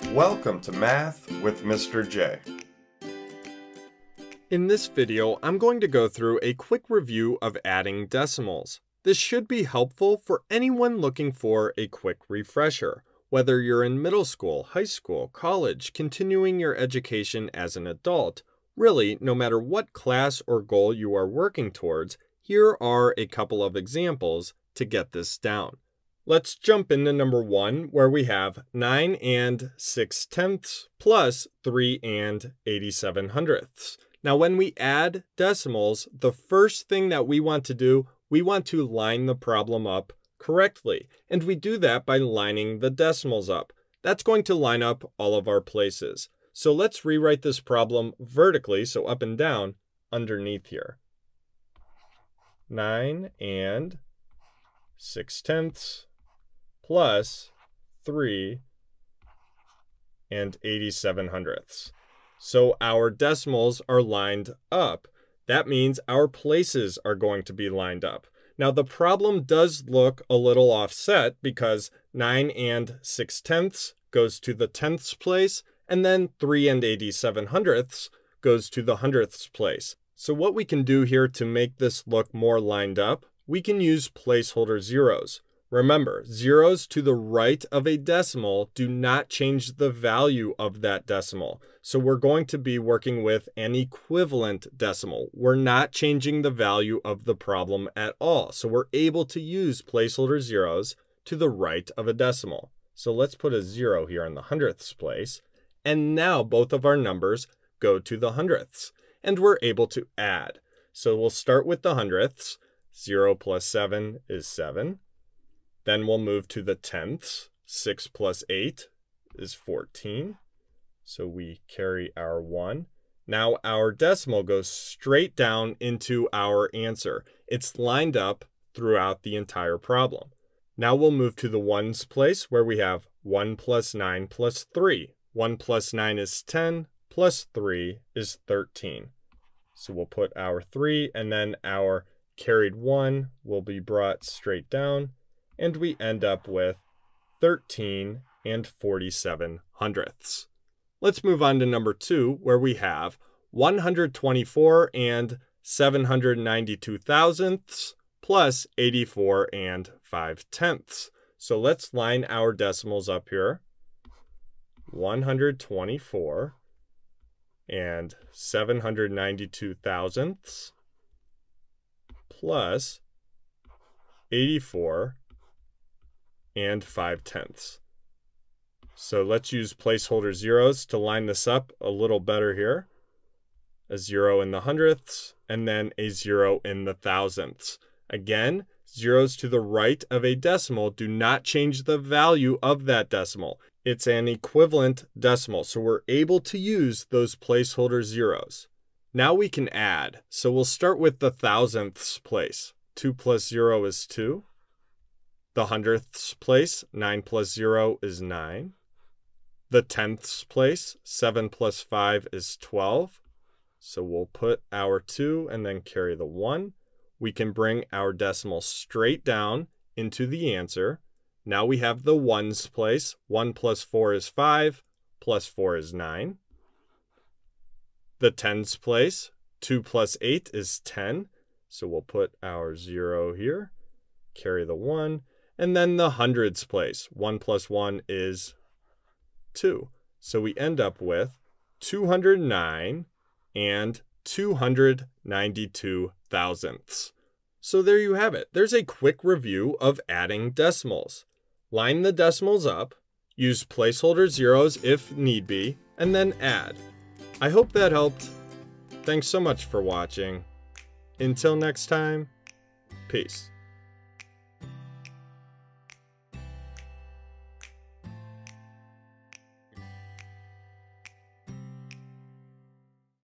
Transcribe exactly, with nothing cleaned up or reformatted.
Welcome to Math with Mister J. In this video, I'm going to go through a quick review of adding decimals. This should be helpful for anyone looking for a quick refresher, whether you're in middle school, high school, college, continuing your education as an adult. Really, no matter what class or goal you are working towards, here are a couple of examples to get this down. Let's jump into number one, where we have nine and six tenths plus three and eighty-seven hundredths. Now, when we add decimals, the first thing that we want to do, we want to line the problem up correctly. And we do that by lining the decimals up. That's going to line up all of our places. So let's rewrite this problem vertically, so up and down, underneath here. nine and six tenths plus three and eighty-seven hundredths. So our decimals are lined up. That means our places are going to be lined up. Now the problem does look a little offset because nine and six tenths goes to the tenths place, and then three and eighty-seven hundredths goes to the hundredths place. So what we can do here to make this look more lined up, we can use placeholder zeros. Remember, zeros to the right of a decimal do not change the value of that decimal. So we're going to be working with an equivalent decimal. We're not changing the value of the problem at all. So we're able to use placeholder zeros to the right of a decimal. So let's put a zero here in the hundredths place. And now both of our numbers go to the hundredths. And we're able to add. So we'll start with the hundredths. zero plus seven is seven. Then we'll move to the tenths. six plus eight is fourteen. So we carry our one. Now our decimal goes straight down into our answer. It's lined up throughout the entire problem. Now we'll move to the ones place where we have one plus nine plus three. one plus nine is ten, plus three is thirteen. So we'll put our three, and then our carried one will be brought straight down. And we end up with thirteen and forty-seven hundredths. Let's move on to number two, where we have one hundred twenty-four and seven hundred ninety-two thousandths plus eighty-four and five tenths. So let's line our decimals up here. one hundred twenty-four and seven hundred ninety-two thousandths plus eighty-four and five tenths. So let's use placeholder zeros to line this up a little better here. A zero in the hundredths, and then a zero in the thousandths. Again, zeros to the right of a decimal do not change the value of that decimal. It's an equivalent decimal, so we're able to use those placeholder zeros. Now we can add. So we'll start with the thousandths place. two plus zero is two. The hundredths place, nine plus zero is nine. The tenths place, seven plus five is twelve. So we'll put our two and then carry the one. We can bring our decimal straight down into the answer. Now we have the ones place. one plus four is five, plus four is nine. The tens place, two plus eight is ten. So we'll put our zero here, carry the one. And then the hundreds place, one plus one is two. So we end up with two hundred nine and two hundred ninety-two thousandths. So there you have it. There's a quick review of adding decimals. Line the decimals up, use placeholder zeros if need be, and then add. I hope that helped. Thanks so much for watching. Until next time, peace.